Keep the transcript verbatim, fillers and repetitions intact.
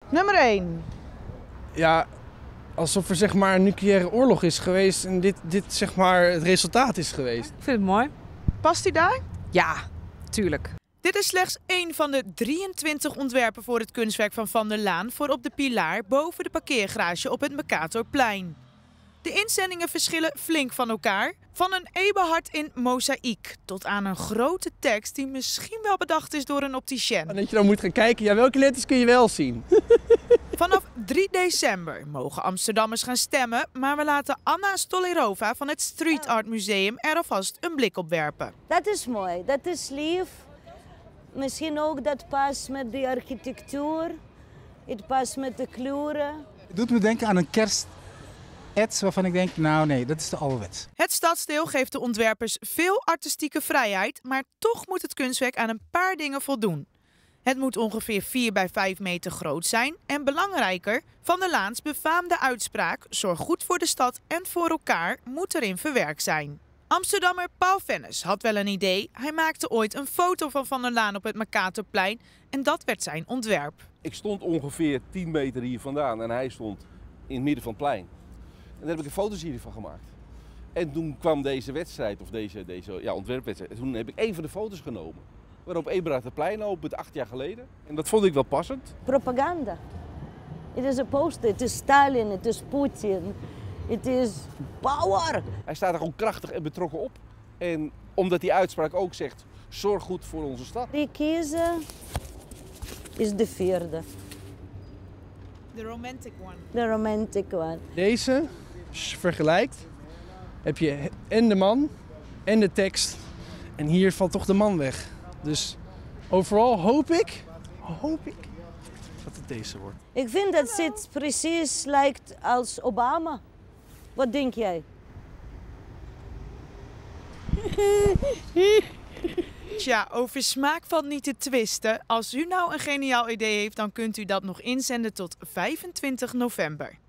Nummer één. Ja, alsof er zeg maar een nucleaire oorlog is geweest en dit, dit zeg maar het resultaat is geweest. Ik vind het mooi. Past die daar? Ja, tuurlijk. Dit is slechts één van de drieëntwintig ontwerpen voor het kunstwerk van Van der Laan voor op de pilaar boven de parkeergarage op het Mercatorplein. De inzendingen verschillen flink van elkaar. Van een eberhard in mozaïek tot aan een grote tekst die misschien wel bedacht is door een opticien. En dat je dan moet gaan kijken, ja, welke letters kun je wel zien? Vanaf drie december mogen Amsterdammers gaan stemmen, maar we laten Anna Stolerova van het Street Art Museum er alvast een blik op werpen. Dat is mooi, dat is lief. Misschien ook dat past met de architectuur. Het past met de kleuren. Het doet me denken aan een kerst-ets waarvan ik denk, nou nee, dat is de ouderwets. Het stadsdeel geeft de ontwerpers veel artistieke vrijheid, maar toch moet het kunstwerk aan een paar dingen voldoen. Het moet ongeveer vier bij vijf meter groot zijn en belangrijker, Van der Laans befaamde uitspraak, zorg goed voor de stad en voor elkaar, moet erin verwerkt zijn. Amsterdammer Paul Vennis had wel een idee. Hij maakte ooit een foto van Van der Laan op het Mercatorplein en dat werd zijn ontwerp. Ik stond ongeveer tien meter hier vandaan en hij stond in het midden van het plein. En daar heb ik een fotoserie van gemaakt. En toen kwam deze wedstrijd, of deze, deze ja, ontwerpwedstrijd, en toen heb ik één van de foto's genomen. Waarop Eberhard het plein opent, acht jaar geleden. En dat vond ik wel passend. Propaganda. Het is een poster, het is Stalin, het is Poetin, het is power. Hij staat er gewoon krachtig en betrokken op. En omdat die uitspraak ook zegt, zorg goed voor onze stad. Die kiezen is de vierde. De romantic one. De romantic one. Deze, als je vergelijkt, heb je en de man en de tekst. En hier valt toch de man weg. Dus overal hoop ik, hoop ik dat het deze wordt. Ik vind dat het precies lijkt als Obama. Wat denk jij? Tja, over smaak valt niet te twisten. Als u nou een geniaal idee heeft, dan kunt u dat nog inzenden tot vijfentwintig november.